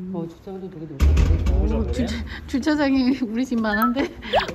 주차장도 되게 넓은데. 오, 주차장이 우리 집만 한데?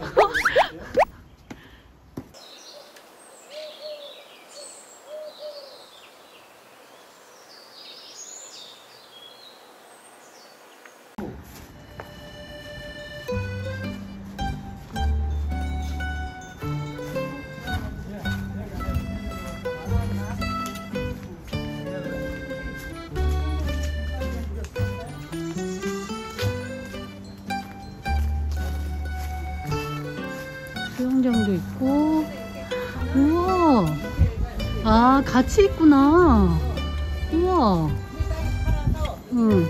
수영장도 있고. 우와. 아, 같이 있구나. 우와. 응.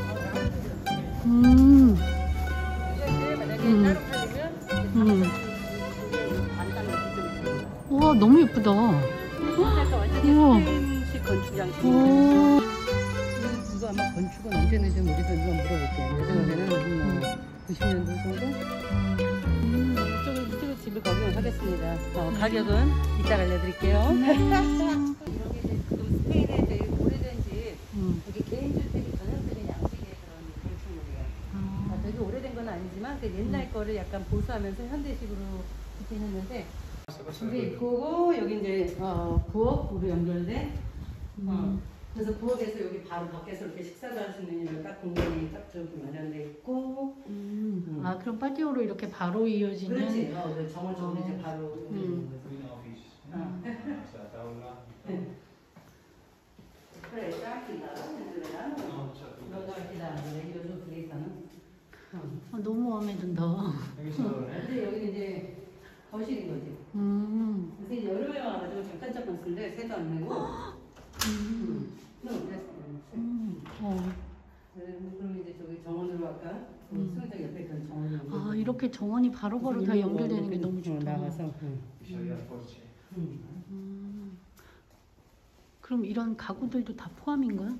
우와, 너무 예쁘다. 우와. 오. 이거 아마 건축은 언제 내지 모르겠어. 이거 물어볼게요. 내 생각에는 뭐 90년도 정도? 이쪽으로 집을 거기만 하겠습니다. 가격은 이따 알려드릴게요. 여기 이제 스페인에 제일 오래된 집, 여기 개인주택이 전형적인 양식의 그런 건축물이에요. 되게 오래된 건 아니지만 그 옛날 거를 약간 보수하면서 현대식으로 짓긴 했는데, 이게 입구고 여기 이제 부엌으로 연결돼. 그래서 부엌에서 여기 바로 밖에서 이렇게 식사를 할 수 있는 이런 딱 공간이 딱 저기 마련돼 있고. 아, 그럼 파티오로 이렇게 바로 이어지는? 그렇지. 정원적으로 이제 바로 이어지는 거지. 그래, 딱이다. 너무 마음에 든다. 근데 여기는 이제 거실인 거지. 그래서 이제 여름에 와가지고 잠깐 쓰는데 새도 안 내고. 그럼 이제 저기 정원으로 아까 수영장 옆에 있던 정원으로. 아, 이렇게 정원이 바로바로 다 연결되는 게 너무 좋다. 나가서. 그럼 이런 가구들도 다 포함인 거야?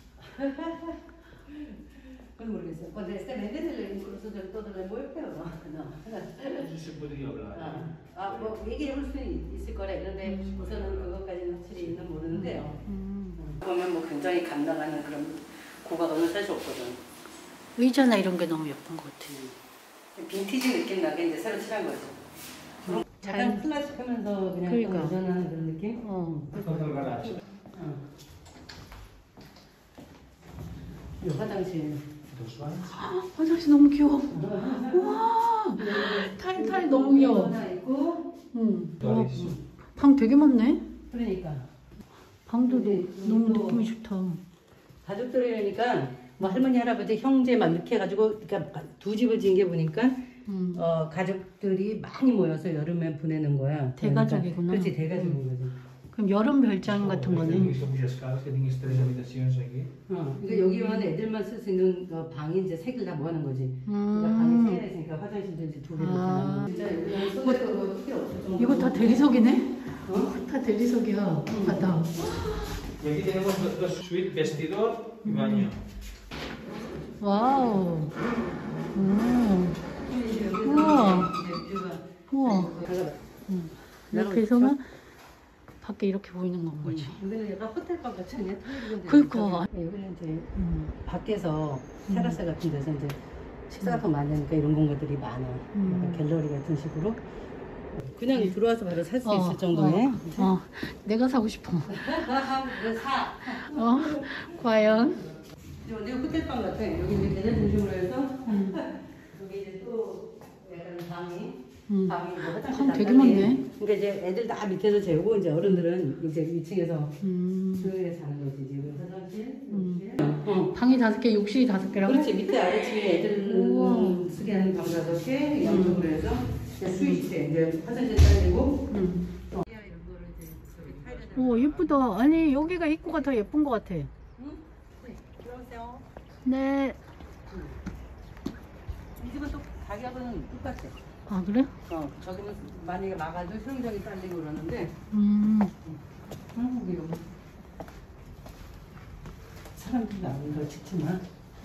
그건 모르겠어요. Cuando este vende se le incluso del todo le mueve o no? No. se podría hablar. 뭐 얘기해볼 수는 있을 거래. 그런데 우선은 그것까지는 확실히 있는 모르는데요. 보면 뭐 굉장히 감당하는 그런 고가가 사실 없거든. 의자나 이런 게 너무 예쁜 것 같아. 빈티지 느낌 나게 이제 새로 칠한 거죠. 약간 클래식하면서 그냥 그러니까. 여전한 그런 느낌? 이 화장실. 화장실 너무 귀여워. 우와. 타일 너무 귀여워. 하나 있고. 방 되게 많네. 그러니까. 방도 너무 느낌이 좋다. 가족들이니까 뭐 할머니 할아버지 형제 막 이렇게 해가지고 그러니까 두 집을 지은 게 보니까 가족들이 많이 모여서 여름에 보내는 거야. 대가족이구나. 그러니까, 그렇지 대가족인 거지. 그럼 여름 별장 같은 거네. 그러니까 여기 와는 애들만 쓸 수 있는 방이 이제 세 개를 다 모아놓은 거지. 그러니까 방이 세 개나 있으니까 화장실도 이제 두 개로 이렇게 진짜 여기 이거 다 대리석이네? 다 대리석이야. 바다. Y aquí tenemos dos suites, vestidor y baño. 와우. 우와. 우와. 이렇게 해서는 밖에 이렇게 보이는 건 거지. 여기는 약간 호텔방 같이 아니야? 그러니까. 여기는 이제 밖에서 테라스 같은 데서 이제 식사 같은 거 많이 하니까 이런 공간들이 많아. 약간 갤러리 같은 식으로. 그냥 들어와서 바로 살 수 있을 정도의. 내가 사고 싶어. 사. 과연? 이제 호텔방 같아. 여기 이제 대전 중심으로 해서 여기 이제 또 약간 방이 뭐 화장실 방 되게 많네. 그러니까 이제 애들 다 밑에서 재우고 이제 어른들은 이제 2층에서 조용히 자는 거지. 이제 여기 화장실, 방이 5개, 욕실이 5개라고? 그렇지. 밑에 아래층에 애들 쓰게 하는 방 5개, 양쪽으로 해서 스위치에 이제 화장실 딸리고. 오, 예쁘다. 아니, 여기가 입구가 더 예쁜 것 같아. 네, 들어오세요. 네. 이 집은 또 가격은 똑같아. 아, 그래? 저기는 만약에 막아도 수영장이 딸리고 그러는데. 한국이 여기 사람들이 나오는 걸 찍지만.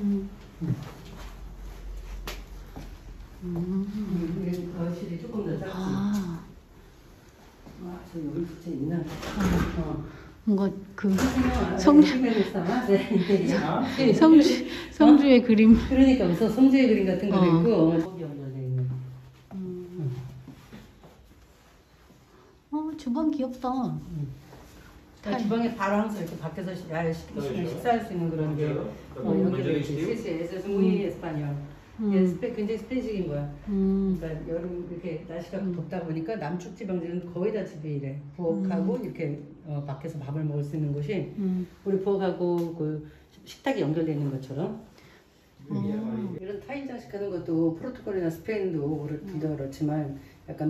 거실이 조금 더 작지. 저 여기 진짜 있나? 뭔가 그 성주의 그림. 그러니까 무슨 성주의 그림 같은 거도 있고 거기 연결돼 있는. 주방 귀엽다. 주방에 바로 항상 이렇게 밖에서 식사할 수 있는 그런 게 연결돼 있지. 그래서 muy español. 굉장히 스페인식인 거야. 그러니까 여름 이렇게 날씨가 덥다 보니까 남쪽 지방들은 거의 다 집에 이래. 부엌하고 이렇게 밖에서 밥을 먹을 수 있는 곳이 우리 부엌하고 그 식탁이 연결되어 있는 것처럼. 이런 타일 장식하는 것도 포르투갈이나 스페인도 그렇지만 약간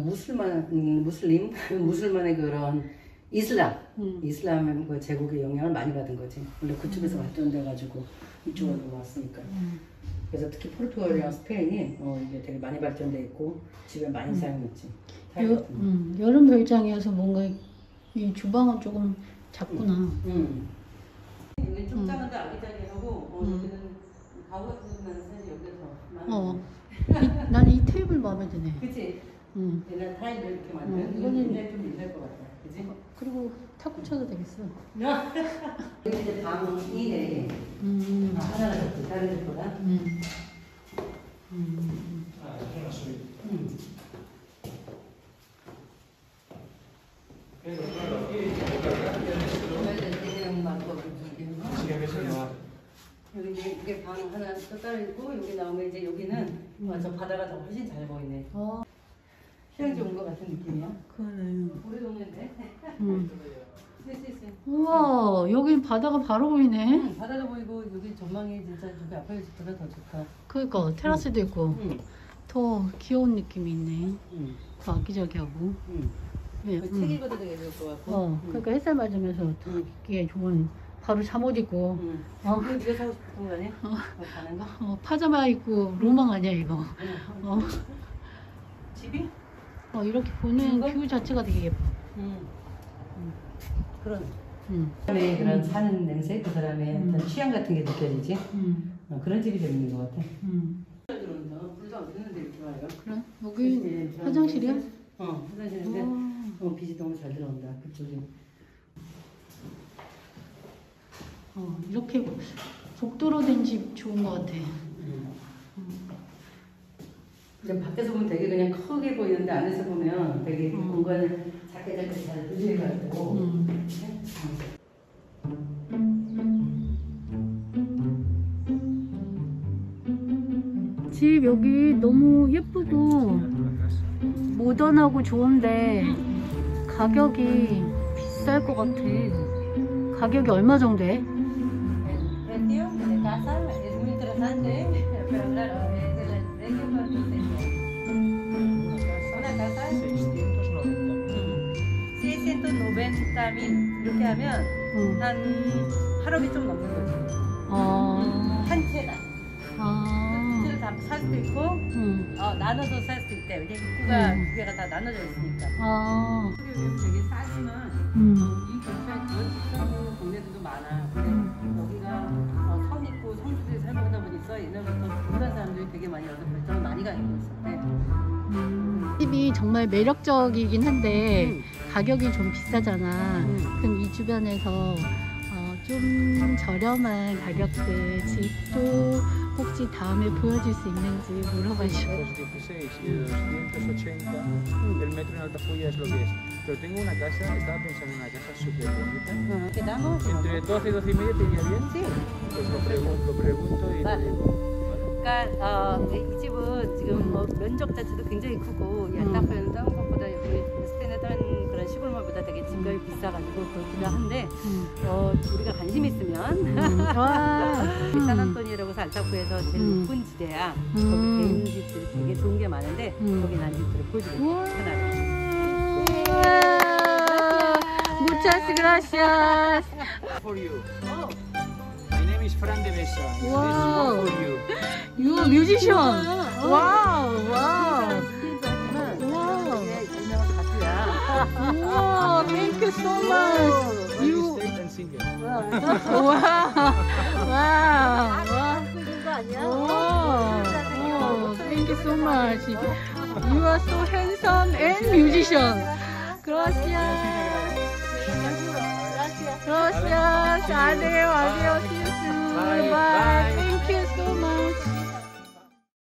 무슬만의 그런 이슬람 그 제국의 영향을 많이 받은 거지. 원래 그쪽에서 발전돼가지고 이쪽으로 넘어왔으니까. 그래서 특히 포르투갈이랑 스페인이 이게 되게 많이 발전돼 있고 집에 많이 사용했지. 여름 별장이어서 뭔가 이 주방은 조금 작구나. 여기 좀 작은데 아기자기하고 여기는 가구 같은 데는 사실 여기서 나는 이 테이블 마음에 드네. 그치? 옛날 타일로 이렇게 만든 이거는 이제 좀 옛날 것 같아. 그치? 그리고 탁구 쳐도 되겠어. 여기 이제 방이 4개. 하나가 더 다른 집보다. 여기 이게 방 하나 또 따로 있고 여기 나오면 이제 여기는 저 바다가 더 훨씬 잘 보이네. 휴양지 온 것 같은 느낌이야. 그러네. 우리 동네인데. 우와, 여기 바다가 바로 보이네. 바다도 보이고 여기 전망이 진짜 저기 아파트 집보다 더 좋다. 그러니까 테라스도 있고 더 귀여운 느낌이 있네. 더 아기자기하고. 책 읽어도 되게 좋을 것 같고. 그러니까 햇살 맞으면서 더 있기에 좋은. 바로 잠옷 입고. 이거 네가 사고 싶은 거 아니야? 가는 거? 파자마 입고 로망 아니야 이거. 집이? 이렇게 보는 뷰 자체가 되게 예뻐. 그런. 사람의 그런 사는 냄새, 그 사람의 어떤 취향 같은 게 느껴지지. 그런 집이 재밌는 것 같아. 들어온다. 불도 안 켜는데 이렇게 와요. 그래? 여기 화장실이야? 화장실인데 빛이 너무 잘 들어온다. 그쪽이. 이렇게 복도로 된 집 좋은 것 같아. 그냥 밖에서 보면 되게 그냥 크게 보이는데 안에서 보면 되게 공간을 작게 잘 분리해가지고. 집 여기 너무 예쁘고 모던하고 좋은데 가격이 비쌀 것 같아. 가격이 얼마 정도 해? Precio de casa es muy interesante, pero claro, es el precio más una casa 690,000 이렇게 하면 한 8억이 좀 넘는 거지. 한 채당. 두 채를 다 살 수도 있고, 나눠서 살 수도 있대. 왜냐면 입구가 두 개가 다 나눠져 있으니까. 되게 싸지만 이 근처에 그런 집하고 동네들도 많아. 근데 여기가 선 있고 성수들이 살고 하다 보니까 옛날부터 부산 사람들이 되게 많이 와서 별장을 많이 가는 거였어. 집이 정말 매력적이긴 한데 가격이 좀 비싸잖아. 그럼 이 주변에서 좀 저렴한 가격대 집도 혹시 다음에 보여줄 수 있는지 물어봐주고. 16 y 280 el metro en Altafulla es lo que es. Pero tengo una casa, estaba pensando en una casa súper bonita. ¿Quedamos? Entre 12 y 12 y media te iría bien. Sí. Pues lo pregunto y te digo. 그러니까 이 집은 지금 면적 자체도 굉장히 크고 얀타페는 다른 것보다 여기 스페인의 다른 그런 시골마을보다 되게 집값이 비싸가지고 그렇기도 한데 우리가 관심 있으면 산안토니라고 해서 알타프에서 제일 높은 지대야. 거기 개인 집들이 되게 좋은 게 많은데 거기 난 집들을 보여주겠다. 하나를. Muchas gracias. For you. My name is Fran de Besa. Wow. This is one for you. You are musician. 와우, 와우. 유명한 가수야. 우와, thank you so much. Well, You. straight and single. 와우, 와우. Thank you so much. You are so handsome and musician. Gracias. Gracias. Adiós. Adiós. See you soon. Bye. Bye. Bye. Thank you so much.